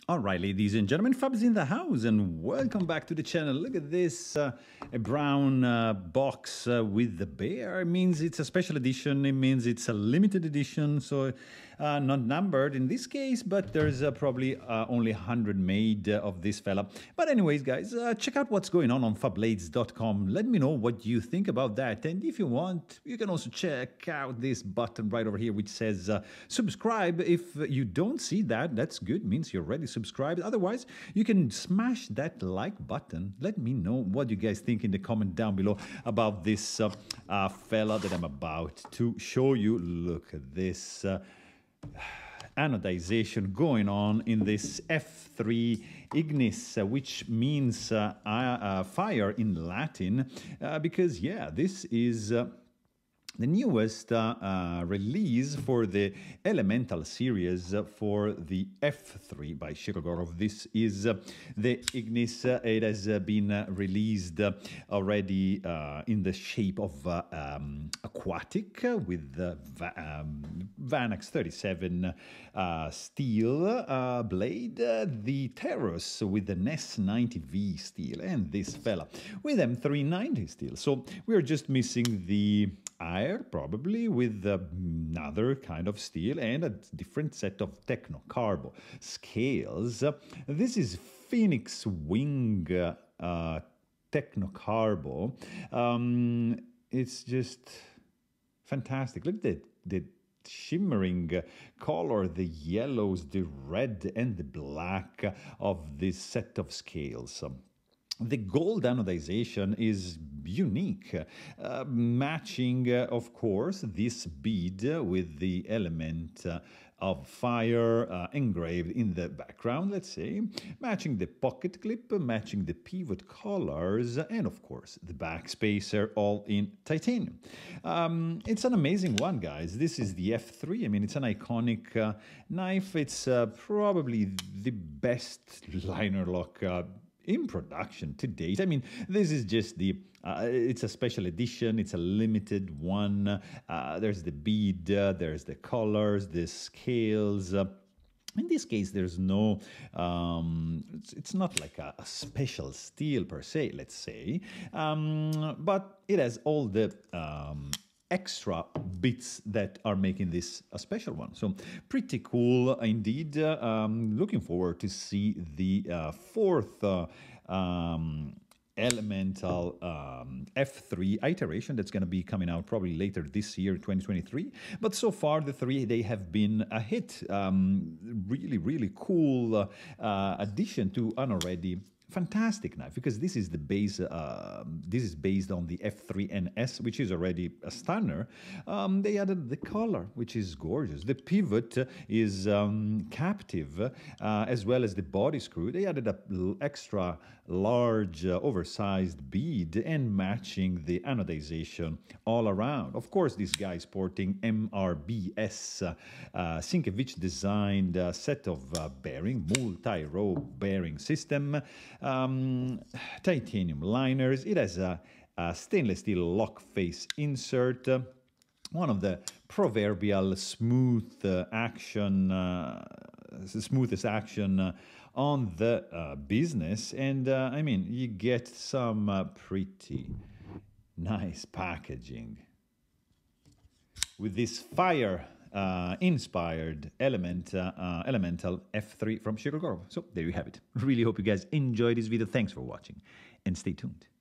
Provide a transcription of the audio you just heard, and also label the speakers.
Speaker 1: All right, ladies and gentlemen, Fab's in the house, and welcome back to the channel. Look at this, a brown box with the bear. It means it's a special edition. It means it's a limited edition, so not numbered in this case, but there's probably only 100 made of this fella. But anyways, guys, check out what's going on fablades.com. Let me know what you think about that, and if you want, you can also check out this button right over here, which says subscribe. If you don't see that, that's good, means you're already subscribed. Otherwise, you can smash that like button. Let me know what you guys think in the comment down below about this fella that I'm about to show you. Look at this anodization going on in this F3 Ignis, which means fire in Latin, because yeah, this is the newest release for the Elemental series for the F3 by Shirogorov. This is the Ignis. It has been released already in the shape of aquatic with the Vanax 37 steel blade, the Terrus with the NES 90V steel, and this fella with M390 steel. So we're just missing the air, probably, with another kind of steel and a different set of Technocarbo scales. This is Phoenix Wing Technocarbo. It's just fantastic. Look at the shimmering color, the yellows, the red and the black of this set of scales. The gold anodization is unique, matching, of course, this bead with the element of fire engraved in the background, let's say, matching the pocket clip, matching the pivot collars, and of course the backspacer, all in titanium. It's an amazing one, guys. This is the F3. I mean, it's an iconic knife. It's probably the best liner lock in production to date. I mean, this is just the, it's a special edition, it's a limited one. There's the bead, there's the colors, the scales. In this case, there's no, it's not like a special steel per se, let's say, but it has all the extra bits that are making this a special one. So pretty cool indeed. Looking forward to see the fourth Elemental F3 iteration that's going to be coming out probably later this year, 2023. But so far, the three, they have been a hit. Really cool addition to an already fantastic knife, because this is the base. This is based on the F3NS, which is already a stunner. They added the collar, which is gorgeous. The pivot is captive, as well as the body screw. They added a extra large, oversized bead and matching the anodization all around. Of course, this guy is sporting MRBS Sienkiewicz designed set of bearing, multi-row bearing system. Titanium liners. It has a stainless steel lock face insert. One of the proverbial smoothest action on the business, and I mean, you get some pretty nice packaging with this fire inspired Elemental F3 from Shirogorov. So there you have it. Really hope you guys enjoyed this video. Thanks for watching and stay tuned.